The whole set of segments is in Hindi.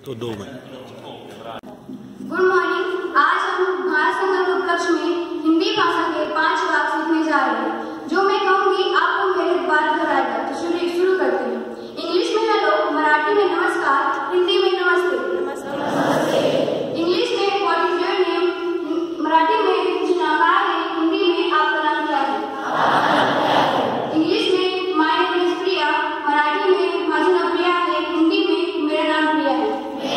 तो 2 में। Good morning. आज हम भारत संगम के उपलक्ष्य में हिंदी भाषा के 5 वाक्य सीखने जा रहे हैं। जो मैं कहूँगी आपको मेरे बार दोहराएगा। तो शुरू करते हैं। इंग्लिश में हेलो, मराठी में नमस्कार, हिंदी में नमस्ते। इंग्लिश में what is your name, Marathi में मुझे नाम है, हिंदी में आपका नाम क्या है। इंग्लिश में my name is Priya, Marathi में माझं नाव प्रिया है, हिंदी में मेरा नाम प्रिया है।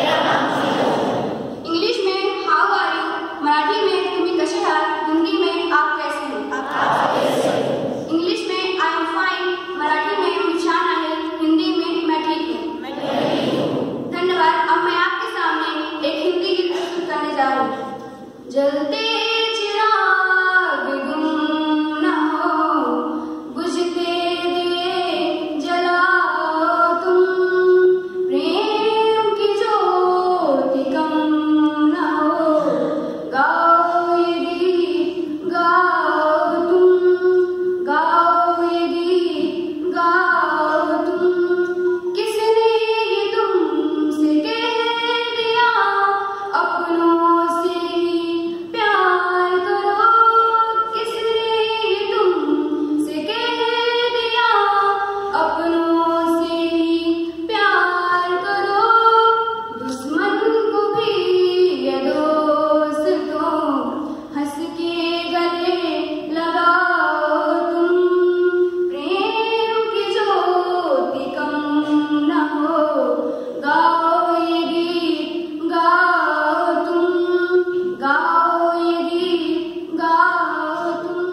इंग्लिश में हाउ आर यू, मराठी में तुम्ही कसे आहात, हिंदी में आप कैसे हैं। इंग्लिश में आई एम फाइन, मराठी में मी छान आहे, हिंदी में मैं ठीक हूँ। धन्यवाद। अब मैं आपके सामने एक हिंदी गीत प्रस्तुत करने जा रही हूँ। जलते चिराग गुम न हो, बुझते दिए जलाओ तुम, प्रेम की ज्योति कम न हो, गाओ ये गीत गाओ तुम, गाओ ये गीत गाओ तुम। किसने ये तुमसे कह दिया, अपनों से प्यार करो। किसने ये तुमसे कह दिया, अपनों से प्यार करो। दुश्मन को भी ये दोस्तों, हंस के गले लगाओ तुम, प्रेम की ज्योति कम न हो, गाओ ये गीत गाओ तुम, गाओ ये गीत गाओ तुम।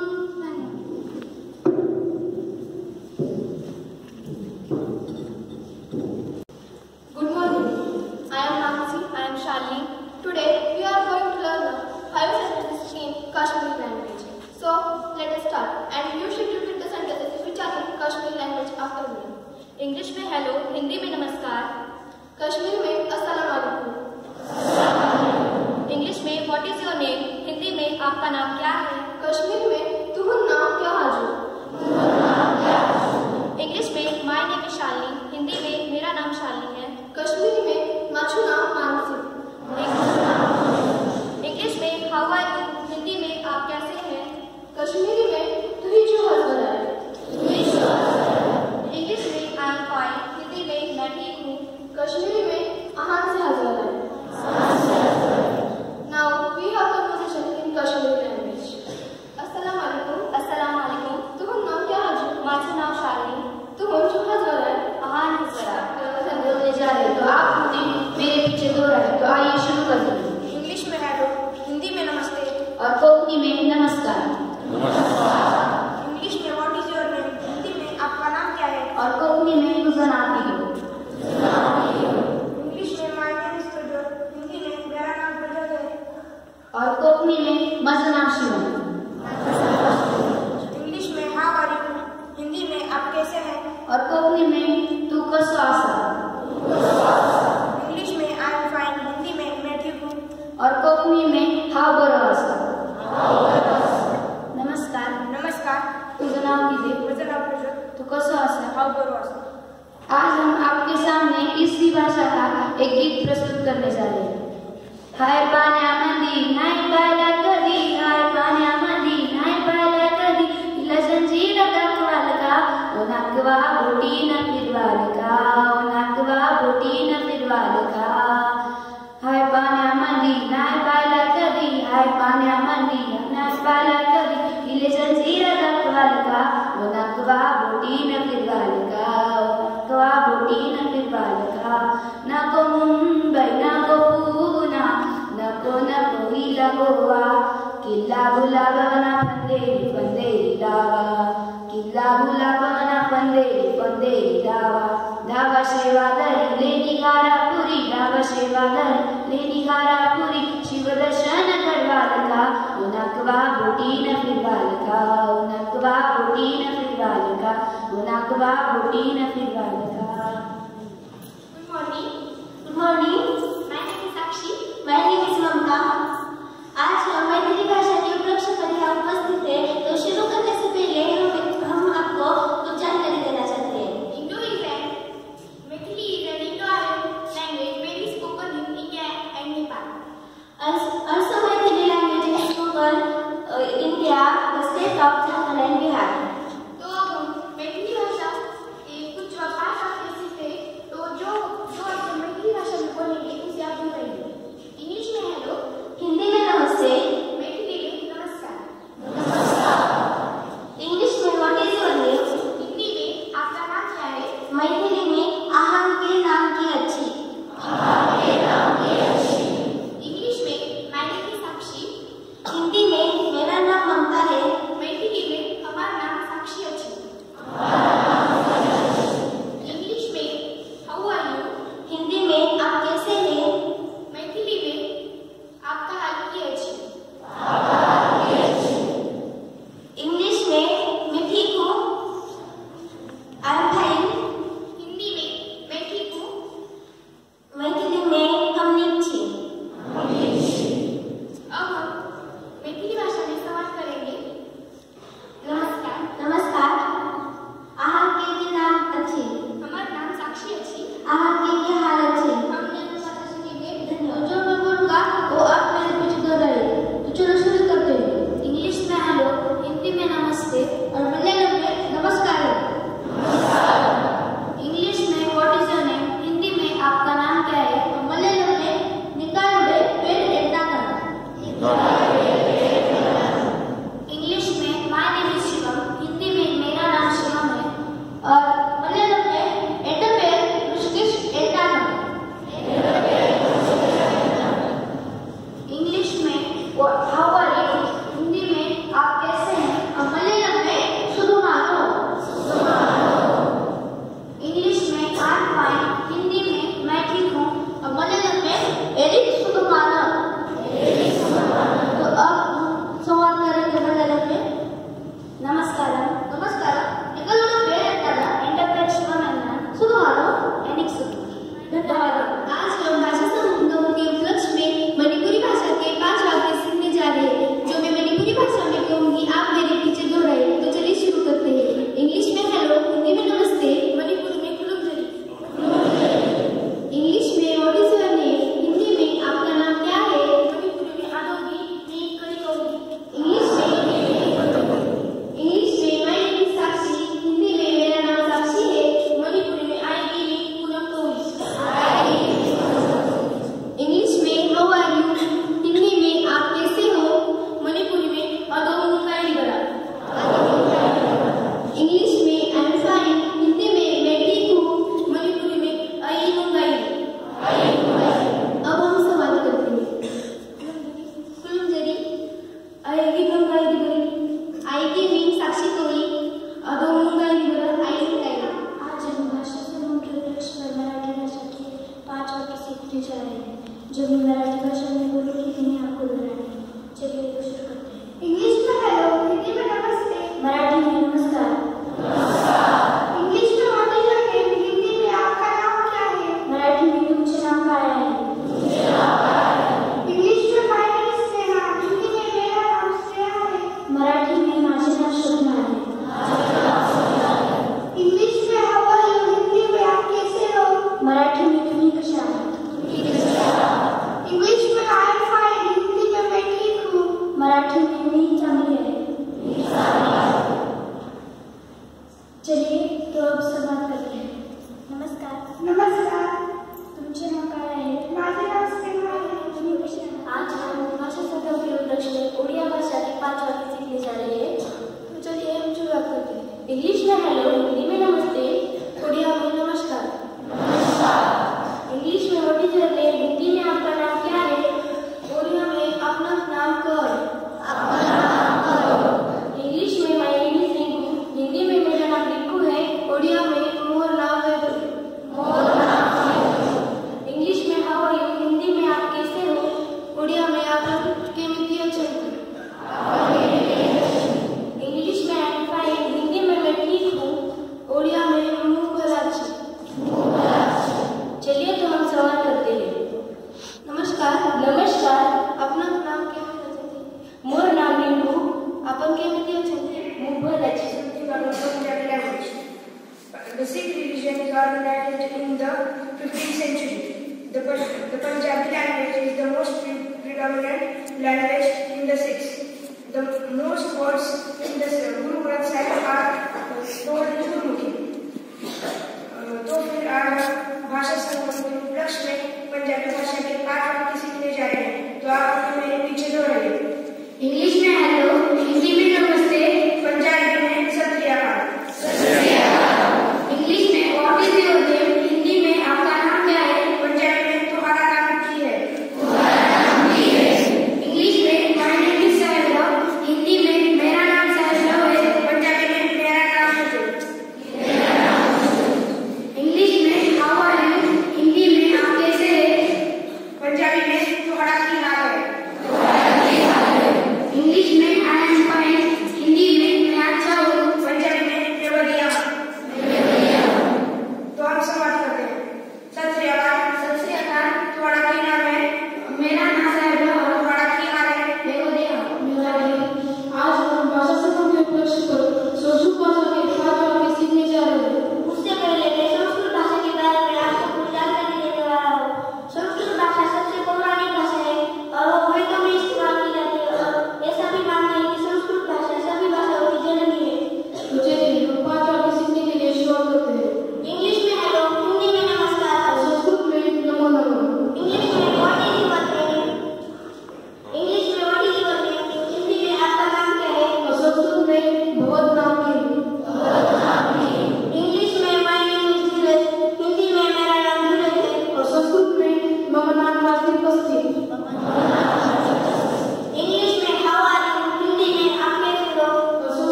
Good morning. I am Nancy. I am Shalini. Today we are going to learn the 5 sentences in Kashmiri language. So let us start. And you should repeat the sentences which are in Kashmiri language after me. English में hello, हिंदी में नमस्कार, कश्मीरी में अस्सलाम वालेकुम। इंग्लिश में what is your name, Hindi में आपका नाम क्या है, कश्मीरी में तुम्हारा नाम क्या है। इंग्लिश में my name is Shalini, Hindi में मेरा नाम शालिनी है, कश्मीरी में माझं नाव मानसी। इंग्लिश में हाउ आर यू, हिंदी में आप कैसे हैं, कश्मीरी में तुही जो हजर है। इंग्लिश में आई एम फाइन, हिंदी में मैं ठीक हूँ, कश्मीरी में आहान से हजर है। Now we have conversation in Kashmiri language. अस्सलाम वालेकुम। अस्सलाम वालेकुम। तुम्हारा नाम क्या है? माझं नाव शालिनी। तुम जो हजर है, आहान हजर है। बोलने जा रहे तो आपने मेरे पीछे दोहराया। तो आइए शुरू करते हैं। इंग्लिश में हेलो, हिंदी में नमस्ते और कोंकणी में नमस्कार। इंग्लिश में what is your name, Hindi में आपका नाम क्या है और कोंकणी में तुझं नाव है। इंग्लिश में my name is Prajwal, Hindi में मेरा नाम प्रज्वल है और कोंकणी में माझं नाव शिवम। इंग्लिश में हाउ आर यू, हिंदी में आप कैसे हैं और कोंकणी में तू कसो आसा। इंग्लिश में आई एम फाइन, हिंदी में मैं ठीक हूँ और कोंकणी में हाउ बरो आसा। नमस्कार। नमस्कार। तुझं नाव किती? माझं नाव प्रज्वल। तू कसो आसा? हाउ बरो आसा। आज हम आपके सामने इसी भाषा का एक गीत प्रस्तुत करने जा रहे हैं। हाय पाण्यामध्ये नाही पाहिला कधी, हाय पाण्यामध्ये नाही पाहिला कधी, तिला जंजीर दाखवाल का, ओ नागवा बोटीनं फिरवाल का, ओ नागवा बोटीनं फिरवाल का। हाय पाण्यामध्ये नाही पाहिला कधी, हाय पाण्यामध्ये नाही पाहिला कधी, तिला जंजीर दाखवाल का, ओ नागवा बोटीनं फिरवाल का, ओ नागवा बोटीनं फिरवाल का। नको मुंबई नको पुणा, नको नको हिला गोवा, किल्ला गुलाबना पंदेरी पंदेरी डावा, किल्ला गुलाबना पंदेरी पंदेरी डावा। धावा शेवादरी लेनी घारापुरी, धावा शेवादरी लेनी घारापुरी, शिवदर्शन करवाल का, ओ नागवा बोटीनं फिरवाल का, ओ नागवा बोटीनं फिरवाल का, ओ नागवा बोटीनं फिरवाल का। Good morning. Good morning. My name is Sakshi. My name is Mamta. आज हम मैथिली भाषा के उपलक्ष्य पर यहाँ उपस्थित है। तो शुरू करने से पहले हम आपको कुछ जानकारी देना चाहते हैं। Indo England Maithili is an Indo-Aryan language mainly spoken सीखने जा रहे हैं। जब मैं मराठी भाषा में बोलूँगी तो मैं आपको दोहराएंगे। चलिए तो शुरू करते हैं। इंग्लिश में हेलो, हिंदी में नमस्ते, मराठी में नमस्कार। इंग्लिश में what is your name, Hindi में आपका नाम क्या है, मराठी में तुमचे नाम काय आहे। इंग्लिश में my name is Sneha, Hindi में मेरा नाम स्नेहा है, मराठी में माझे नाव शोभना है। इंग्लिश में हाउ आर यू, हिंदी में आप कैसे हो, मराठी में तुम्ही कशा आहात। इंग्लिश में आई एम फाइन, हिंदी में मैं ठीक हूँ, मराठी में मी चांगली आहे। चलिए तो अब संवाद करते हैं। नमस्कार। नमस्कार। तुमचे नाव काय आहे, माझे नाव स्नेहा आहे, तुम्ही कशी आहात। आज हम भाषा संघ के उपलक्ष्य में उड़िया भाषा के 5 वाक्य सीखने जा रहे हैं। तो चलिए हम शुरुआत करते हैं। इंग्लिश में हेलो, हिंदी में नमस्ते, उड़िया में नमस्कार। इंग्लिश में व्हाट इज योर नेम,